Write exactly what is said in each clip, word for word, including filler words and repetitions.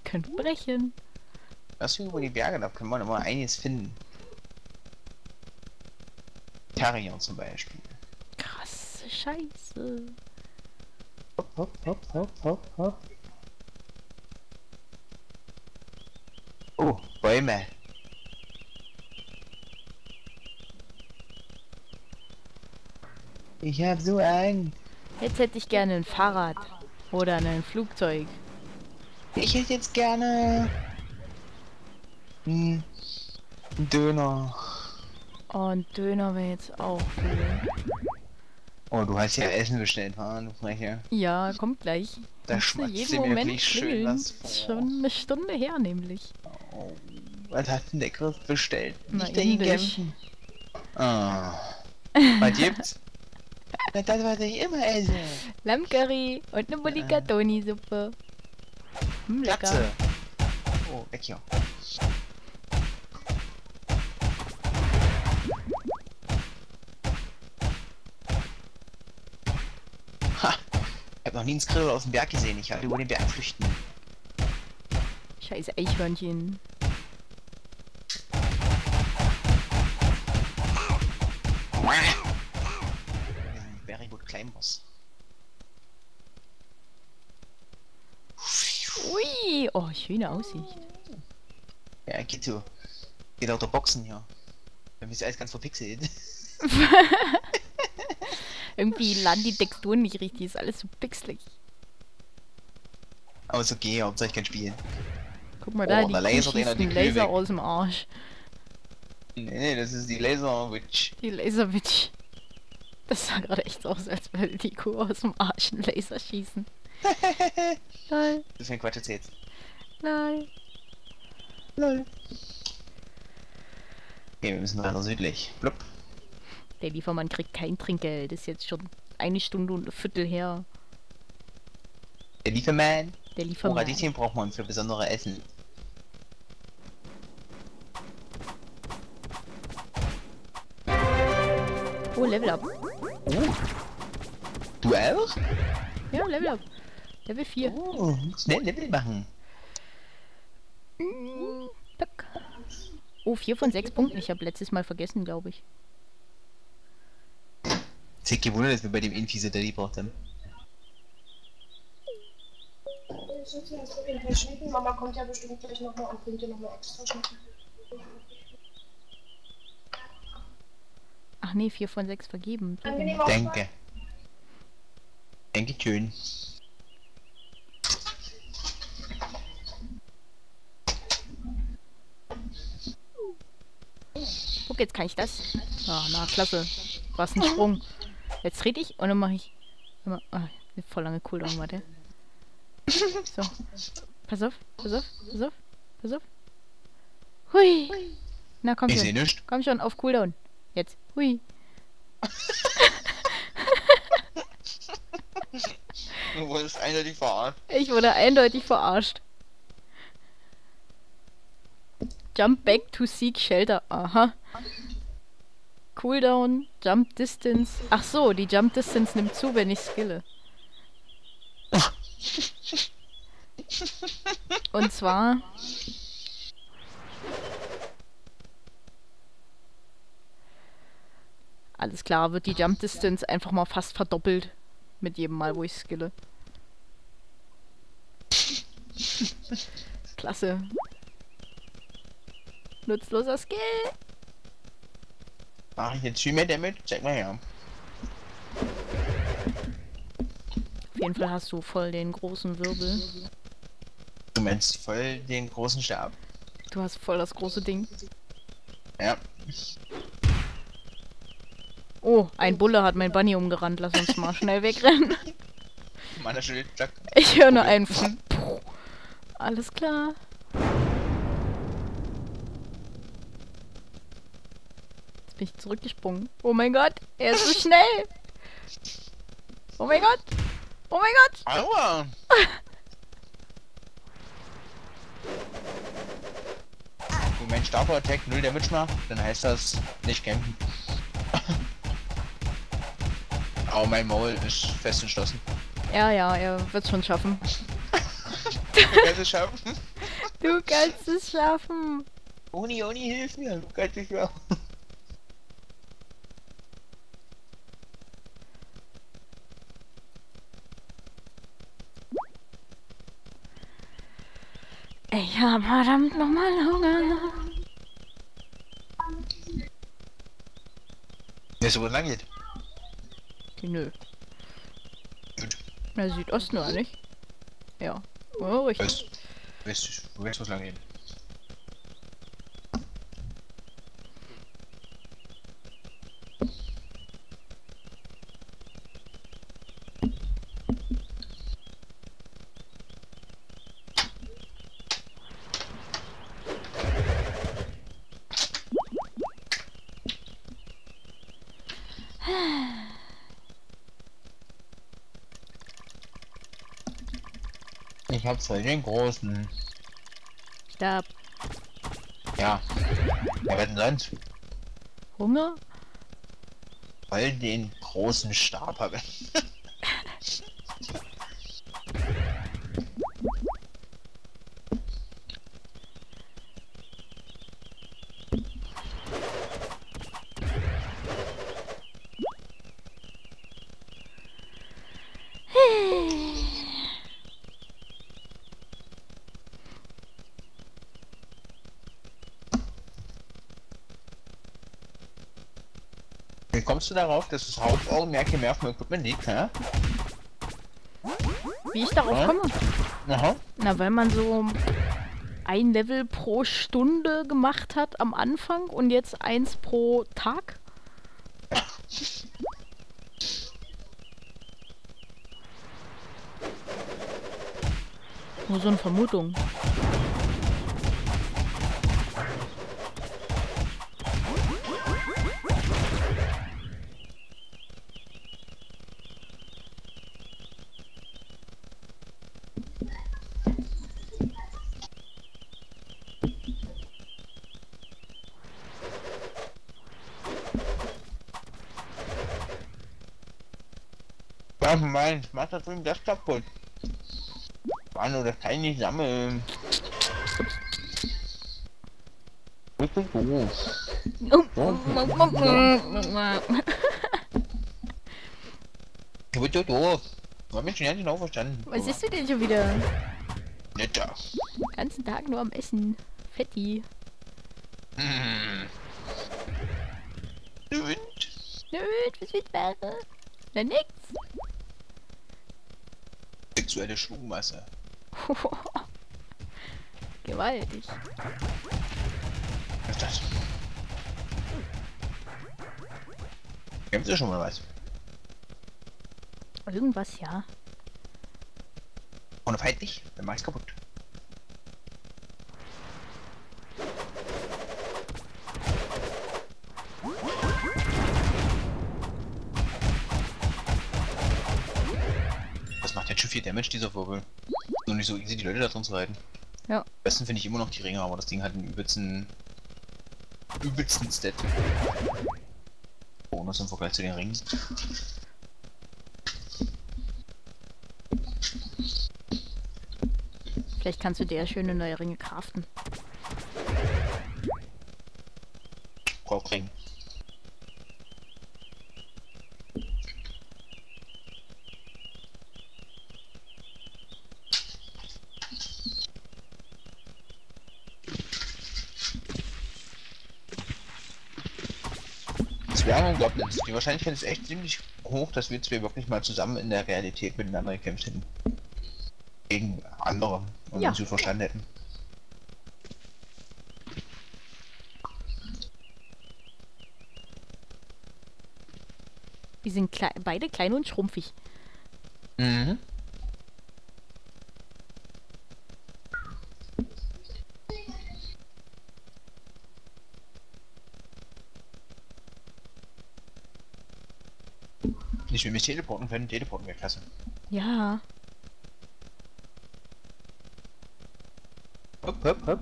Könnt brechen. Lass mich über die Berge, da können wir noch mal einiges finden. Terrier zum Beispiel. Krasse Scheiße. Hopp, hopp, hopp, hopp, hopp, hopp. Oh, Bäume. Ich hab so Angst. Jetzt hätte ich gerne ein Fahrrad. Oder ein Flugzeug. Ich hätte jetzt gerne einen Döner. Oh, ein Döner wäre jetzt auch cool. Oh, du hast ja Essen bestellt, ha? Du Freche. Ja, kommt gleich. Da Muss schmatzt jeden dir Moment wirklich schön klingeln. was Ist vor. schon eine Stunde her, nämlich. Oh, was hast denn der Chris bestellt? Na, Nicht der ihn Indisch. kämpfen. Ah. Was gibt's? Na, das, was ich immer esse. Lammcurry und eine Mulligatoni-Suppe. Hm, lecker. Katze. Oh, weg hier. Ha! Ich hab noch nie einen Skrill aus dem Berg gesehen. Ich hatte über den Berg flüchten. Scheiß Eichhörnchen. Very good Climbers. Ui, oh, schöne Aussicht. Ja, geht so. Geht auch der Boxen hier. Dann ist alles ganz verpixelt. Irgendwie landen die Texturen nicht richtig, ist alles so pixelig. Aber ist okay, Hauptsache ich kann spielen. Guck mal Oh, da, der die Laser, Kuh den hat schießt die einen Kühe Laser weg. aus dem Arsch. Nee, nee, das ist die Laser Witch. Die Laserwitch. Das sah gerade echt so aus, als würde die Kuh aus dem Arsch einen Laser schießen. Lol, Das ist ein Quatsch jetzt jetzt. lol. Lol. Okay, wir müssen weiter südlich. Blub. Der Liefermann kriegt kein Trinkgeld. Das ist jetzt schon eine Stunde und ein Viertel her. Der Lieferman. Der Oh, Liefermann. Radieschen braucht man für besondere Essen. Oh, Level up. Oh. Du auch? Ja, Level up. Level vier. Oh, schnell Level machen. Mm, tack. Oh, vier von sechs Punkten. Ich habe letztes Mal vergessen, glaube ich. Ich hätte gewundert, dass wir bei dem Infise Daddy braucht haben. Ich sitze erst auf jeden Fall schnicken. Mama kommt ja bestimmt gleich nochmal und bringt dir nochmal extra schnicken. Ach nee, vier von sechs vergeben. Angenehm auch. Danke. Danke schön. Guck, jetzt kann ich das. Ah, na, klasse. Was ein Sprung. Jetzt trete ich und dann mache ich immer. Ah, voll lange Cooldown, warte. So. Pass auf, pass auf, pass auf, pass auf. Hui. Na, komm Ich seh schon. nichts. Komm schon, auf Cooldown. Jetzt. Hui. Du wurdest eindeutig verarscht. Ich wurde eindeutig verarscht. Jump back to seek shelter. Aha. Cooldown, Jump Distance. Ach so, die Jump Distance nimmt zu, wenn ich skille. Und zwar... Alles klar, wird die Jump Distance einfach mal fast verdoppelt. Mit jedem Mal, wo ich skille. Klasse. Nutzloser Skill. Mach ich jetzt viel mehr damit? Check mal her. Auf jeden Fall hast du voll den großen Wirbel. Du meinst voll den großen Stab. Du hast voll das große Ding. Ja. Oh, ein Bulle hat mein Bunny umgerannt. Lass uns mal schnell wegrennen. Meiner Schild, zack. Ich höre nur einen. Puh. Alles klar. Jetzt bin ich zurückgesprungen. Oh mein Gott, er ist so schnell. Oh mein Gott. Oh mein Gott. Aua! Wenn mein Starter Attack null Damage macht, dann heißt das nicht campen. Aber mein Maul ist fest entschlossen. Ja, ja, er wird schon schaffen. Ich werde es schaffen. Du kannst es schaffen. Oni, Oni, hilf mir. Du kannst dich ja. Ich hab verdammt nochmal Hunger. Weißt du, wo es lang geht? Nö. Gut. Na, Südosten oder nicht? Ja. Oh, richtig. Weißt, weißt du, wo weißt du, wo es lang geht? Ich hab voll den großen. Stab. Ja. Ja, was denn sonst? Hunger? Voll den großen Stab habe. Wie kommst du darauf, dass das Hauptaugenmerk hier mehr auf dem Equipment liegt, hä? Wie ich darauf Ja. komme? Aha. Na, weil man so ein Level pro Stunde gemacht hat am Anfang und jetzt eins pro Tag. Nur so eine Vermutung. Ja, mein, mach da drüben das kaputt. Manu, das kann ich nicht sammeln. Ich bin doof. Du bist so doof. Du hast mich schon ganz genau verstanden. Was isst du denn schon wieder? Netter. Den ganzen Tag nur am Essen. Fetti. Hm. Und? Nö, was wird wäre? Na nix. Sexuelle Schwungmasse. Gewaltig. Was ist das? Kämpft ihr schon mal was? Irgendwas, ja. Ohne Feind nicht, dann mach ich's kaputt. Das macht jetzt schon viel Damage, dieser Wirbel. Nur nicht so easy, die Leute da drin zu reiten. Ja. Am besten finde ich immer noch die Ringe, aber das Ding hat einen übelsten... übelsten Stat. Bonus im Vergleich zu den Ringen. Vielleicht kannst du dir schöne neue Ringe craften. Rockring. Zwerge und Goblins. Die Wahrscheinlichkeit ist echt ziemlich hoch, dass wir zwei wirklich mal zusammen in der Realität miteinander gekämpft hätten. Gegen andere und Ja. uns gut verstanden hätten. Die sind klei beide klein und schrumpfig. Mhm. Ich will mich teleporten können, teleporten wäre klasse. Ja. Hopp, hopp, hopp.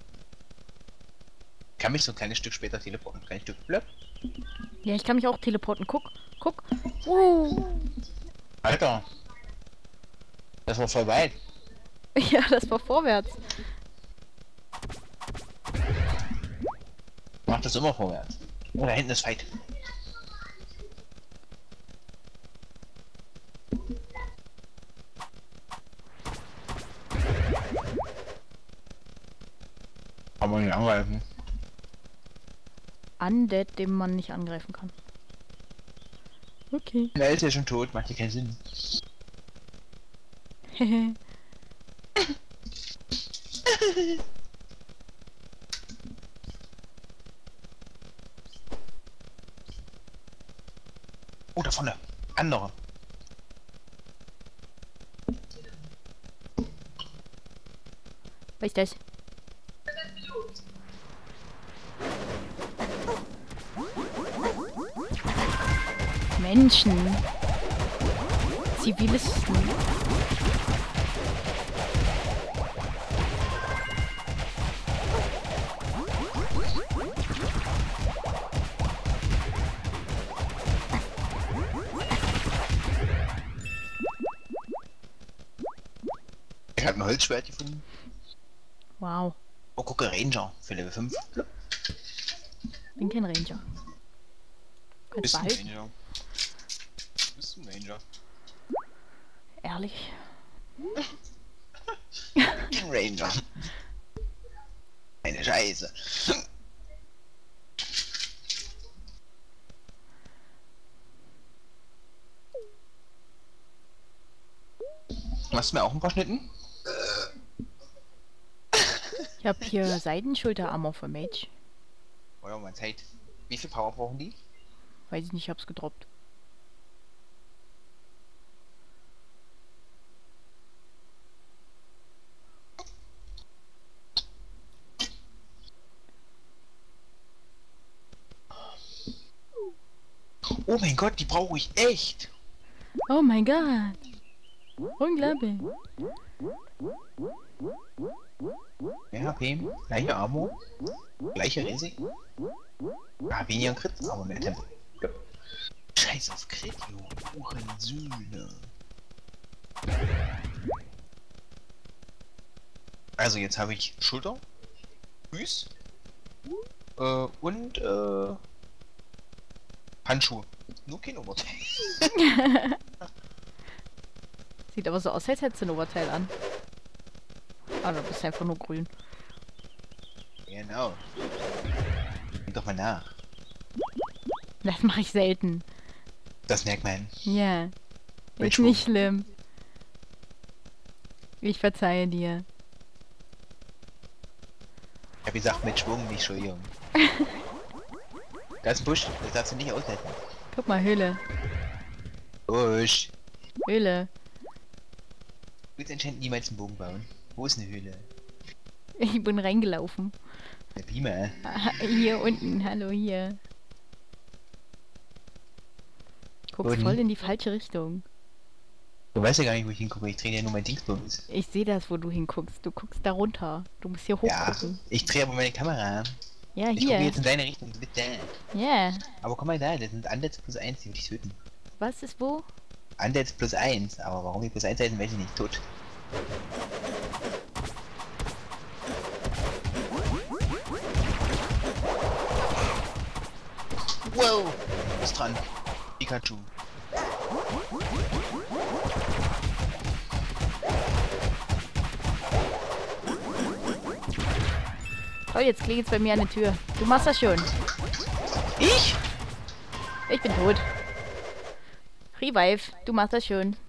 Kann mich so ein kleines Stück später teleporten. Ein kleines Stück blöd. Ja, ich kann mich auch teleporten. Guck, guck. Uh. Alter. Das war voll weit. Ja, das war vorwärts. macht das immer vorwärts. Oh, da hinten ist Fight. Kann man nicht angreifen. Undead, den man nicht angreifen kann. Okay. Der ist ja schon tot, macht ja keinen Sinn. Hehe. Oh, da vorne. Andere. Was ist das? Menschen. Zivilisten. Ich habe ein Holzschwert gefunden. Wow. Oh, gucke, Ranger für Level fünf. Bin kein Ranger. Kannst Bist ein behalten. Ranger. Bist ein Ranger. Ehrlich. Ein Ranger. Eine Scheiße. Machst du mir auch ein paar Schnitten? Ich hab hier Seitenschulter-Armor für Mage. Oder mal Zeit. Wie viel Power brauchen die? Weiß ich nicht, ich hab's gedroppt. Oh mein Gott, die brauche ich echt. Oh mein Gott. Unglaublich. Ja, H P, gleiche Armor, gleiche Resi. Ah, weniger Crit, aber mehr Tempo. Ja. Scheiß auf Crit, jo. Hurensöhne. Also jetzt habe ich Schulter, Füß äh, und äh, Handschuhe. Nur kein Oberteil. Sieht aber so aus, als hättest du ein Oberteil an. Ah, du bist einfach nur grün. Genau. Denk doch mal nach. Das mache ich selten. Das merkt man. Ja. Mit Ist Schwung. nicht schlimm. Ich verzeihe dir. Ich hab gesagt mit Schwung, nicht Entschuldigung. Da ist ein Busch, das darfst du nicht aushalten. Guck mal, Höhle. Busch. Höhle. Du willst anscheinend niemals einen Bogen bauen. Wo ist eine Höhle? Ich bin reingelaufen. Der Beamer. Ah, hier unten. Hallo, hier. Guckst Wo voll denn? in die falsche Richtung. Du weißt ja gar nicht, wo ich hingucke. Ich drehe ja nur mein Dingsbums. Ich sehe das, wo du hinguckst. Du guckst da runter. Du musst hier Ja, hochgucken. ich drehe aber meine Kamera. Ja, Ich gucke hier. jetzt in deine Richtung. Du bist da. Ja. Aber komm mal da, das sind Undeads plus eins, die würde ich töten. Was ist wo? Undeads plus eins, aber warum die plus eins heißen, weiß ich nicht. Tot. Wow! Du bist dran. Pikachu. Oh, jetzt klingelt's bei mir an der Tür. Du machst das schon. Ich? Ich bin tot. Revive, du machst das schon.